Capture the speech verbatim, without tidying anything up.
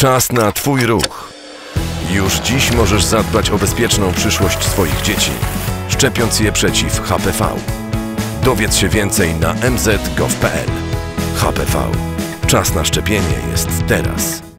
Czas na Twój ruch. Już dziś możesz zadbać o bezpieczną przyszłość swoich dzieci, szczepiąc je przeciw H P V. Dowiedz się więcej na m z kropka gov kropka p l. H P V. Czas na szczepienie jest teraz.